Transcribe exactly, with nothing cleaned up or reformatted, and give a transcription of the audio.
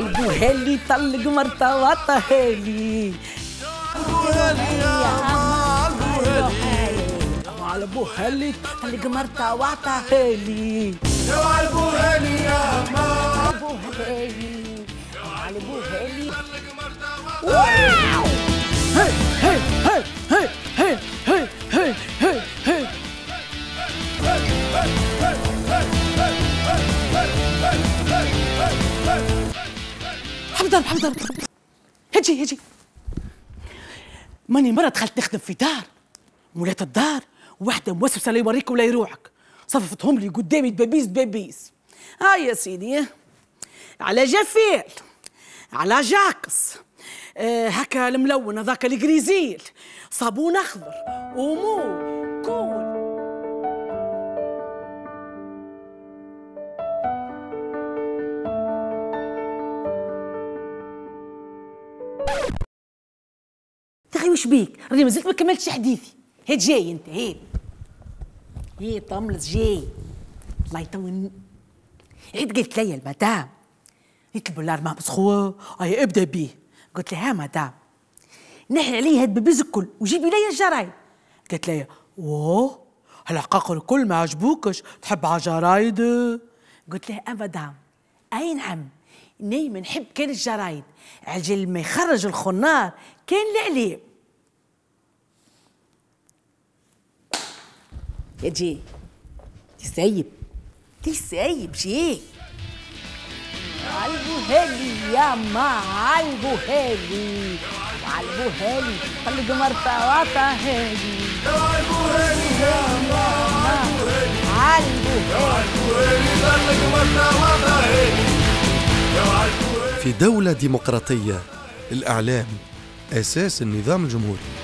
عالبو هالي طلق مرتواطة هالي عالبو هالي طلق مرتواطة هالي عالبو هالي يا ما عالبو هالي عالبو هالي واو هي هي هي هي هي هي هي هي حمضان حمضان هجي هجي ماني مرة دخلت نخدم في دار مولات الدار واحدة موسوسة لا يوريك ولا يروحك صففتهم لي قدامي دبابيس دبابيس ها يا سيدي على جفيل على جاكس آه هكا الملون هذاك الجريزيل صابون اخضر ومو كول تخي وش بيك؟ راني مازلت ما كملتش حديثي، هي جاي انت هي هي طملت جاي الله يطول. عيد قلت لي المدام قلت البولار ما مسخوه هيا ابدا بيه. قلت لها مدام نحي عليه هاد البيبيز الكل وجيبي لي الجرايد. قالت لي اوه هالعقاقر الكل ما عجبوكش تحب على جرايد؟ قلت لها اه مدام اي نعم نايمة نحب كان الجرايد عجل ما يخرج الخنار كان العليم. يا جي تسيب تسيب جي عالبو هالي يا ما عالبو هالي عالبو هالي طلق مرتواطة هالي عالبو هالي يا ما عالبو هالي طلق مرتواطة هالي. في دولة ديمقراطية الإعلام أساس النظام الجمهوري.